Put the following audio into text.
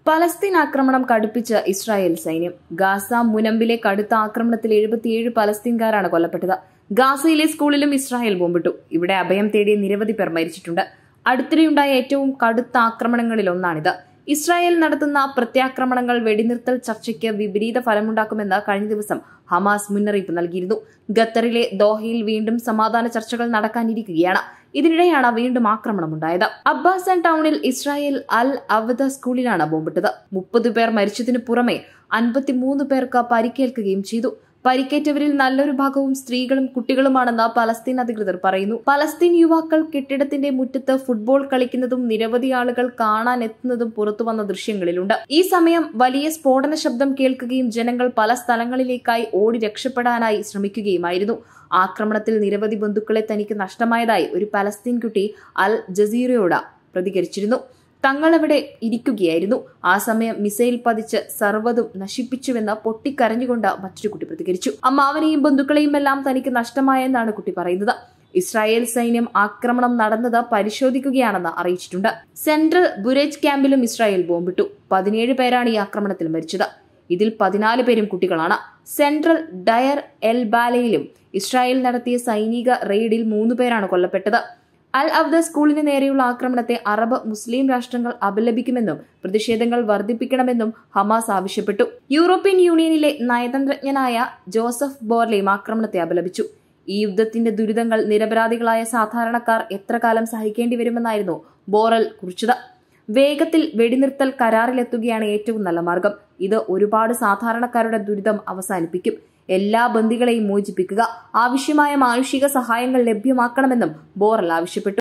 Palestine ആക്രമണം കടുപ്പിച്ച Israel സൈന്യം. Gaza മുനമ്പിലെ കടുത്ത ആക്രമണത്തിൽ 77 പലസ്തീൻകാരാണ് കൊല്ലപ്പെട്ടത്. ഗാസയിലെ സ്കൂളിലും ഇസ്രായേൽ ബോംബിട്ടു. ഇവിടെ അഭയം തേടിയ നിരവധി പേർ മരിച്ചിട്ടുണ്ട്. അടുത്തിടെയുണ്ടായ ഏറ്റവും കടുത്ത ആക്രമണങ്ങളിൽ ഒന്നാണിത്. ഇസ്രായേൽ നടത്തുന്ന പ്രത്യാക്രമണങ്ങൾ വെടിനിർത്തൽ ചർച്ചയ്ക്ക് വിപരീത ഫലമുണ്ടാക്കുമെന്ന് കഴിഞ്ഞ ദിവസം ഹമാസ് മുന്നറിയിപ്പ് നൽകിയിരുന്നു. ഖത്തറിലെ ദോഹയിൽ വീണ്ടും സമാധാന ചർച്ചകൾ നടക്കാനിരിക്കുകയാണ്. ഇതിനിടെയാണ് വീണ്ടും ആക്രമണമുണ്ടായത്. അബ്ബാസൻ ടൗണിൽ ഇസ്രായേൽ അൽ അവദ സ്കൂളിലാണ് ബോംബിട്ടത്. 30 പേർ മരിച്ചതിനു പുറമെ 53 പേർക്ക് പരിക്കേൽക്കുകയും ചെയ്തു. പരിക്കേറ്റവരിൽ നല്ലൊരു ഭാഗവും സ്ത്രീകളും കുട്ടികളുമാണെന്ന് പലസ്തീൻ അധികൃതർ പറയുന്നു. പലസ്തീൻ യുവാക്കൾ കെട്ടിടത്തിന്റെ മുറ്റത്ത് ഫുട്ബോൾ കളിക്കുന്നതും നിരവധി ആളുകൾ കാണാനെത്തുന്നതും പുറത്തുവന്ന ദൃശ്യങ്ങളിലുണ്ട്. ഈ സമയം വലിയ സ്ഫോടന ശബ്ദം കേൾക്കുകയും ജനങ്ങൾ പല സ്ഥലങ്ങളിലേക്കായി ഓടി രക്ഷപ്പെടാനായി ശ്രമിക്കുകയുമായിരുന്നു. ആക്രമണത്തിൽ നിരവധി ബന്ധുക്കളെ തനിക്ക് നഷ്ടമായതായി ഒരു പലസ്തീൻ കുട്ടി അൽ ജസീറയോട് പ്രതികരിച്ചിരുന്നു. തങ്ങളവിടെ ഇരിക്കുകയായിരുന്നു. ആ സമയം മിസൈൽ പതിച്ച് സർവ്വതും നശിപ്പിച്ചുവെന്ന് പൊട്ടിക്കരഞ്ഞുകൊണ്ട് മറ്റൊരു കുട്ടി പ്രതികരിച്ചു. അമ്മാവനെയും ബന്ധുക്കളെയും എല്ലാം തനിക്ക് നഷ്ടമായെന്നാണ് കുട്ടി പറയുന്നത്. ഇസ്രായേൽ സൈന്യം ആക്രമണം നടന്നത് പരിശോധിക്കുകയാണെന്ന് അറിയിച്ചിട്ടുണ്ട്. Central ബുരേജ് ക്യാമ്പിലും Israel ബോംബിട്ടു. 17 പേരാണ് ഈ ആക്രമണത്തിൽ മരിച്ചത്. ഇതിൽ 14 പേരും കുട്ടികളാണ്. സെൻട്രൽ ഡയർ എൽ ബാലയിലും ഇസ്രായേൽ നടത്തിയ സൈനിക റെയ്ഡിൽ 3 പേരാണ് കൊല്ലപ്പെട്ടത്. അൽ അവദ സ്കൂളിന് നേരെയുള്ള ആക്രമണത്തെ അറബ് മുസ്ലിം രാഷ്ട്രങ്ങൾ അപലപിക്കുമെന്നും പ്രതിഷേധങ്ങൾ വർദ്ധിപ്പിക്കണമെന്നും ഹമാസ് ആവശ്യപ്പെട്ടു. യൂറോപ്യൻ യൂണിയനിലെ നയതന്ത്രജ്ഞനായ ജോസഫ് ബോർലെയും ആക്രമണത്തെ അപലപിച്ചു. ഈ യുദ്ധത്തിന്റെ ദുരിതങ്ങൾ നിരപരാധികളായ സാധാരണക്കാർ എത്ര കാലം സഹിക്കേണ്ടി വരുമെന്നായിരുന്നു ബോറൽ കുറിച്ചത്. വേഗത്തിൽ വെടിനിർത്തൽ കരാറിലെത്തുകയാണ് ഏറ്റവും നല്ല മാർഗം. ഇത് ഒരുപാട് സാധാരണക്കാരുടെ ദുരിതം അവസാനിപ്പിക്കും. എല്ലാ ബന്ദികളെയും മോചിപ്പിക്കുക, ആവശ്യമായ മാനുഷിക സഹായങ്ങൾ ലഭ്യമാക്കണമെന്നും ബോറൽ ആവശ്യപ്പെട്ടു.